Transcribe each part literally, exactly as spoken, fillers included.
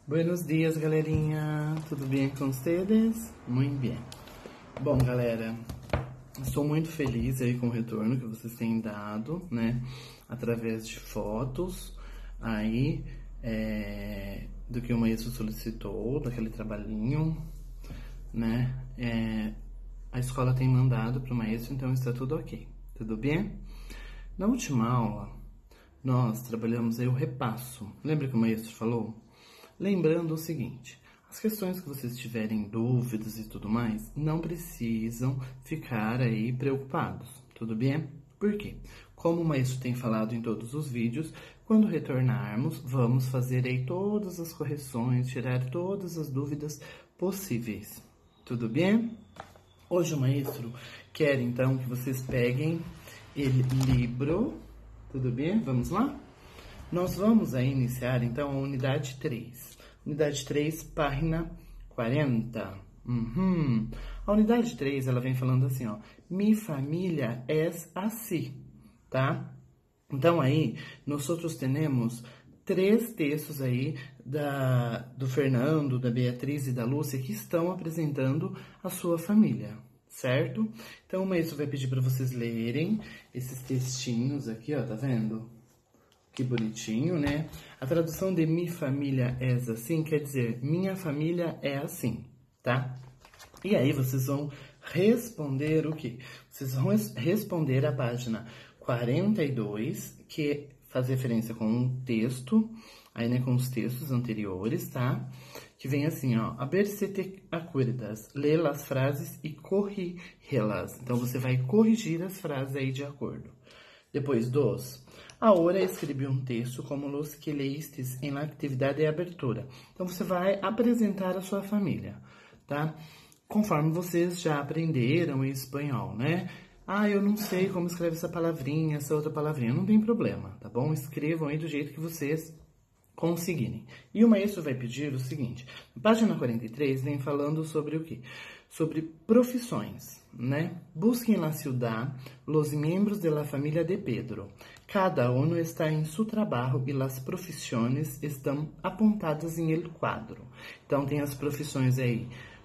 Buenos dias, galerinha. Tudo bem com vocês? Muito bem. Bom, galera, estou muito feliz aí com o retorno que vocês têm dado, né? Através de fotos aí é, do que o maestro solicitou, daquele trabalhinho, né? É, a escola tem mandado para o maestro, então está tudo ok. Tudo bem? Na última aula, nós trabalhamos aí o repasso. Lembra que o maestro falou? Lembrando o seguinte, as questões que vocês tiverem dúvidas e tudo mais, não precisam ficar aí preocupados, tudo bem? Por quê? Como o maestro tem falado em todos os vídeos, quando retornarmos, vamos fazer aí todas as correções, tirar todas as dúvidas possíveis, tudo bem? Hoje o maestro quer então que vocês peguem o livro, tudo bem? Vamos lá? Nós vamos aí iniciar, então, a unidade três. Unidade três, página quarenta. Uhum. A unidade três, ela vem falando assim, ó. Mi família es assim, tá? Então, aí, nós outros temos três textos aí da, do Fernando, da Beatriz e da Lúcia que estão apresentando a sua família, certo? Então, o maestro vai pedir para vocês lerem esses textinhos aqui, ó, tá vendo? Que bonitinho, né? A tradução de mi família é assim quer dizer minha família é assim, tá? E aí vocês vão responder o quê? Vocês vão responder a página quarenta e dois, que faz referência com um texto, aí né, com os textos anteriores, tá? Que vem assim, ó, a ver se te acuerdas, lê as frases e corrige-las. Então você vai corrigir as frases aí de acordo. Depois dos, agora escrevi um texto como os que leístes em la atividade de abertura. Então, você vai apresentar a sua família, tá? Conforme vocês já aprenderam em espanhol, né? Ah, eu não sei como escreve essa palavrinha, essa outra palavrinha. Não tem problema, tá bom? Escrevam aí do jeito que vocês conseguirem. E o maestro vai pedir o seguinte, na página quarenta e três vem falando sobre o quê? Sobre profissões, né? Busquem na ciudad los miembros de la familia de Pedro. Cada uno está em su trabajo e las profissões estão apontadas em el quadro. Então, tem as profissões aí.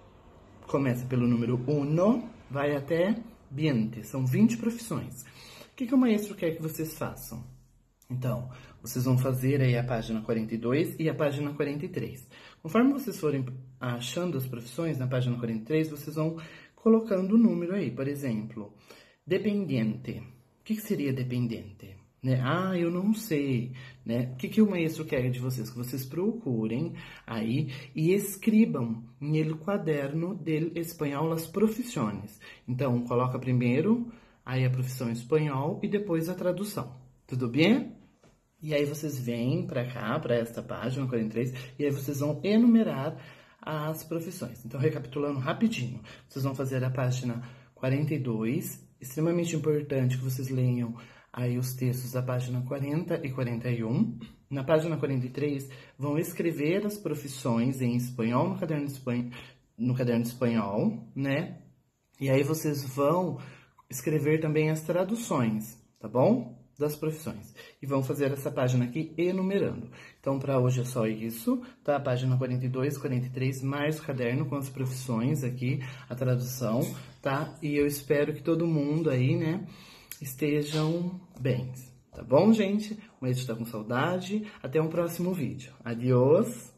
Começa pelo número um, vai até veinte. São vinte profissões. O que, que o maestro quer que vocês façam? Então, vocês vão fazer aí a página quarenta e dois e a página quarenta e três. Conforme vocês forem achando as profissões na página quarenta e três, vocês vão colocando o número aí. Por exemplo, dependiente. O que, que seria dependiente? Né? Ah, eu não sei. Né? O que, que o maestro quer de vocês? Que vocês procurem aí e escrevam no quaderno del espanhol as profissões. Então, coloca primeiro aí a profissão em espanhol e depois a tradução. Tudo bem? E aí vocês vêm para cá, para esta página quarenta e três, e aí vocês vão enumerar as profissões. Então, recapitulando rapidinho, vocês vão fazer a página quarenta e dois, extremamente importante que vocês leiam aí os textos da página quarenta e quarenta e um. Na página quarenta e três, vão escrever as profissões em espanhol no caderno de espanhol, no caderno de espanhol, né? E aí vocês vão escrever também as traduções, tá bom? Das profissões. E vão fazer essa página aqui enumerando. Então, para hoje é só isso, tá? A página quarenta e dois, quarenta e três, mais o caderno com as profissões aqui, a tradução, tá? E eu espero que todo mundo aí, né, estejam bem. Tá bom, gente? O maestro tá com saudade. Até um próximo vídeo. Adiós!